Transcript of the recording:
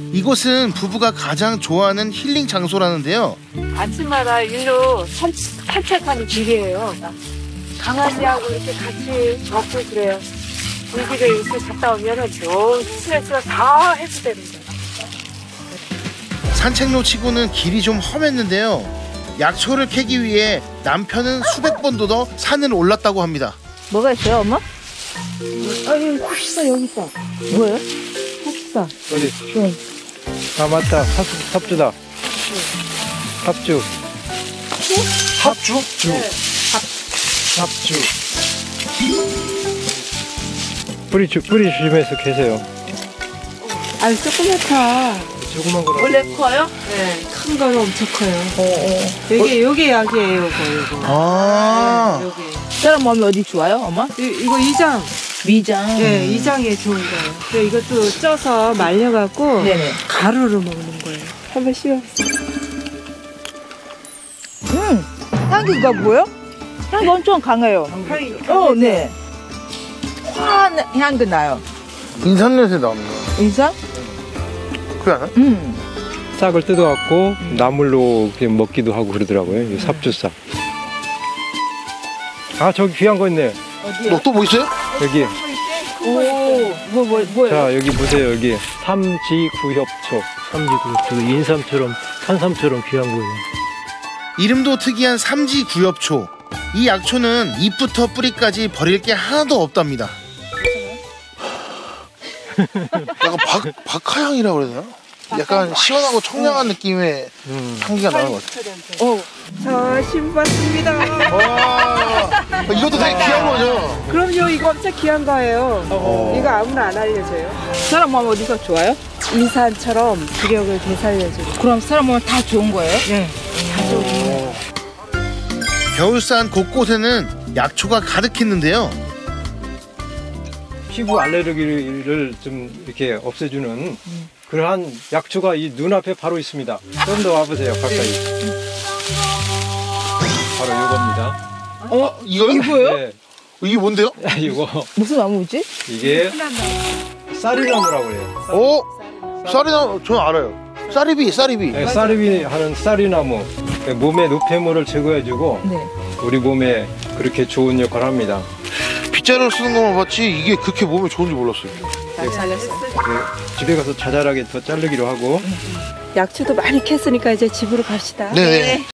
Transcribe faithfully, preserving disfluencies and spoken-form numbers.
이곳은 부부가 가장 좋아하는 힐링 장소라는데요. 아침마다 일로 산, 산책하는 길이에요. 강아지하고 이렇게 같이 먹고 그래요. 이 길에 이렇게 갔다 오면은 저 스트레스가 다 해소되는 거예요. 산책로 치고는 길이 좀 험했는데요. 약초를 캐기 위해 남편은 수백 번도 더 산을 올랐다고 합니다. 뭐가 있어요, 엄마? 아, 여기 삽주다 여기 있다. 뭐예요? 삽주다. 어디? 응. 아 맞다. 삽, 삽주다. 삽주. 합주? 네. 삽주. 뿌리 주, 뿌리 조심해서 계세요. 아, 조그맣다. 조그만 거라고. 원래 커요? 네. 큰 거는 엄청 커요. 어, 어. 여기, 여기 약이에요, 이거, 이거. 아. 네, 여기. 사람 몸이 어디 좋아요, 엄마? 이, 이거 이장. 위장. 네, 이장에 좋은 거예요. 그래, 이것도 쪄서 말려갖고 네네. 가루로 먹는 거예요. 한번 씌워. 음, 향기가 뭐예요? 향기 엄청 강해요. 향이 어, 네. 화한 향기 나요. 인삼 냄새 나네요. 인상? 그래 않아? 음. 싹을 뜯어갖고 나물로 그냥 먹기도 하고 그러더라고요. 이 삽주싹. 아 저기 귀한 거 있네. 어디요? 너 또 뭐 있어요? 여기. 오, 뭐, 뭐, 뭐예요? 자 여기 보세요. 여기 삼지구협초. 삼지구협초. 인삼처럼 산삼처럼 귀한 거예요. 이름도 특이한 삼지구엽초. 이 약초는 잎부터 뿌리까지 버릴 게 하나도 없답니다. 약간 박, 박하향이라고 그래야 되나? 약간 시원하고 청량한 느낌의 음. 향기가 나는 것 같아요. 어. 자, 신봤습니다. 와, 이것도 되게 귀한 거죠? 그럼요, 이거 엄청 귀한 거예요. 어. 이거 아무나 안 알려줘요. 사람 몸 어디가 좋아요? 인산처럼 기력을 되살려주고. 그럼 사람 몸 다 좋은 거예요? 네, 다 좋은 거예요. 겨울산 곳곳에는 약초가 가득했는데요. 피부 알레르기를 좀 이렇게 없애주는 그러한 약초가 이 눈앞에 바로 있습니다. 좀 더 와보세요, 가까이. 바로 이겁니다. 어? 이거요? 이거요? 네, 이게 뭔데요? 이거 무슨 나무지? 이게 쌀이나무라고 해요. 어? 쌀이나, 저는 알아요. 쌀이비, 쌀이비. 네, 쌀이비 하는 쌀이나무. 몸의 노폐물을 제거해주고 네. 우리 몸에 그렇게 좋은 역할을 합니다. 빗자루 쓰는 것만 봤지 이게 그렇게 몸에 좋은지 몰랐어요. 잘 잘렸어. 그 집에 가서 자잘하게 더 자르기로 하고 약초도 많이 캤으니까 이제 집으로 갑시다. 네네.